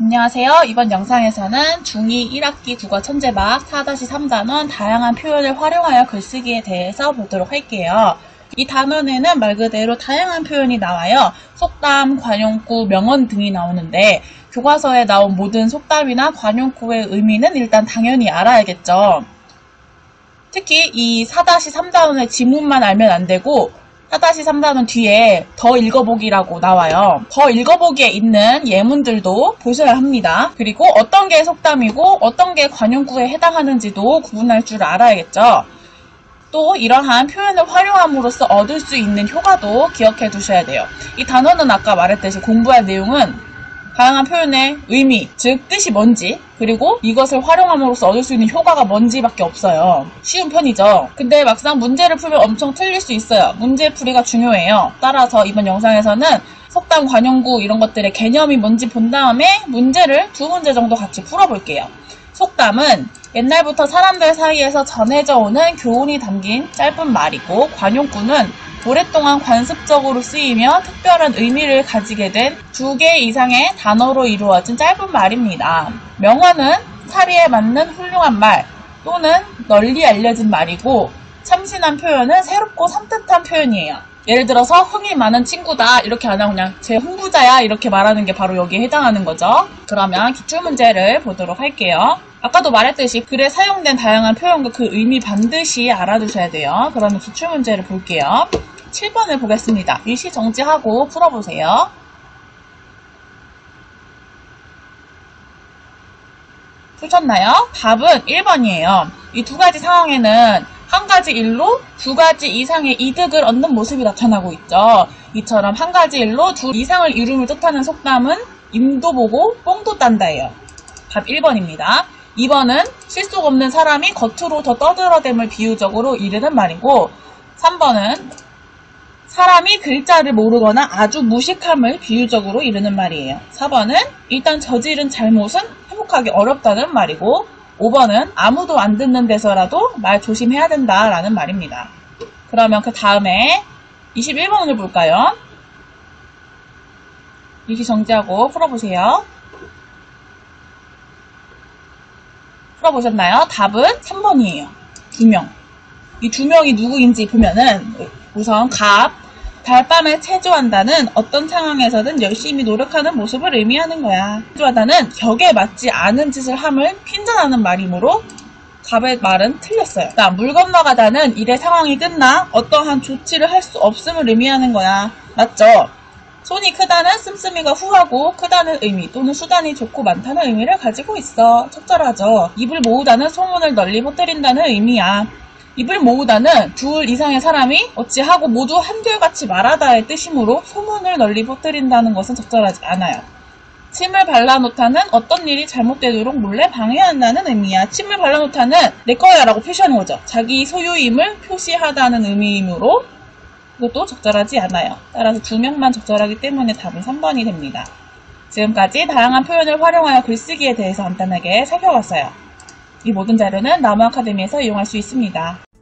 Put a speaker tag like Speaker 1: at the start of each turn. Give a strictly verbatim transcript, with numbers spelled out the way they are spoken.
Speaker 1: 안녕하세요. 이번 영상에서는 중이 일 학기 국어 천재밥 사 삼 단원 다양한 표현을 활용하여 글쓰기에 대해서 보도록 할게요. 이 단원에는 말 그대로 다양한 표현이 나와요. 속담, 관용구, 명언 등이 나오는데 교과서에 나온 모든 속담이나 관용구의 의미는 일단 당연히 알아야겠죠. 특히 이 사 삼 단원의 지문만 알면 안 되고 사 삼 단원 뒤에 더 읽어보기라고 나와요. 더 읽어보기에 있는 예문들도 보셔야 합니다. 그리고 어떤 게 속담이고 어떤 게 관용구에 해당하는지도 구분할 줄 알아야겠죠. 또 이러한 표현을 활용함으로써 얻을 수 있는 효과도 기억해 두셔야 돼요. 이 단어는 아까 말했듯이 공부할 내용은 다양한 표현의 의미, 즉 뜻이 뭔지, 그리고 이것을 활용함으로써 얻을 수 있는 효과가 뭔지밖에 없어요. 쉬운 편이죠. 근데 막상 문제를 풀면 엄청 틀릴 수 있어요. 문제풀이가 중요해요. 따라서 이번 영상에서는 속담, 관용구 이런 것들의 개념이 뭔지 본 다음에 문제를 두 문제 정도 같이 풀어볼게요. 속담은 옛날부터 사람들 사이에서 전해져 오는 교훈이 담긴 짧은 말이고, 관용구는 오랫동안 관습적으로 쓰이며 특별한 의미를 가지게 된 두 개 이상의 단어로 이루어진 짧은 말입니다. 명언은 사리에 맞는 훌륭한 말 또는 널리 알려진 말이고, 참신한 표현은 새롭고 산뜻한 표현이에요. 예를 들어서 흥이 많은 친구다 이렇게 안 하고 그냥 제 흥부자야 이렇게 말하는 게 바로 여기에 해당하는 거죠. 그러면 기출문제를 보도록 할게요. 아까도 말했듯이 글에 사용된 다양한 표현과 그 의미 반드시 알아두셔야 돼요. 그러면 기출문제를 볼게요. 칠 번을 보겠습니다. 일시 정지하고 풀어보세요. 푸셨나요? 답은 일 번이에요. 이 두 가지 상황에는 한 가지 일로 두 가지 이상의 이득을 얻는 모습이 나타나고 있죠. 이처럼 한 가지 일로 두 이상을 이룸을 뜻하는 속담은 임도 보고 뽕도 딴다예요. 답 일 번입니다. 이 번은 실속 없는 사람이 겉으로 더 떠들어댐을 비유적으로 이르는 말이고, 삼 번은 사람이 글자를 모르거나 아주 무식함을 비유적으로 이르는 말이에요. 사 번은 일단 저지른 잘못은 회복하기 어렵다는 말이고, 오 번은 아무도 안 듣는 데서라도 말 조심해야 된다라는 말입니다. 그러면 그 다음에 이십일 번을 볼까요? 일시 정지하고 풀어보세요. 풀어보셨나요? 답은 삼 번이에요. 두 명. 이 두 명이 누구인지 보면은 우선 갑, 달밤에 체조한다는 어떤 상황에서든 열심히 노력하는 모습을 의미하는 거야. 체조하다는 격에 맞지 않은 짓을 함을 핀잔하는 말이므로 갑의 말은 틀렸어요. 그다음 물 건너가다는 일의 상황이 끝나 어떠한 조치를 할 수 없음을 의미하는 거야. 맞죠? 손이 크다는 씀씀이가 후하고 크다는 의미 또는 수단이 좋고 많다는 의미를 가지고 있어. 적절하죠. 입을 모으다는 소문을 널리 퍼뜨린다는 의미야. 입을 모으다는 둘 이상의 사람이 어찌하고 모두 한결같이 말하다의 뜻이므로 소문을 널리 퍼뜨린다는 것은 적절하지 않아요. 침을 발라놓다는 어떤 일이 잘못되도록 몰래 방해한다는 의미야. 침을 발라놓다는 내 거야 라고 표시하는 거죠. 자기 소유임을 표시하다는 의미이므로 이것도 적절하지 않아요. 따라서 두 명만 적절하기 때문에 답은 삼 번이 됩니다. 지금까지 다양한 표현을 활용하여 글쓰기에 대해서 간단하게 살펴봤어요. 이 모든 자료는 나무 아카데미에서 이용할 수 있습니다.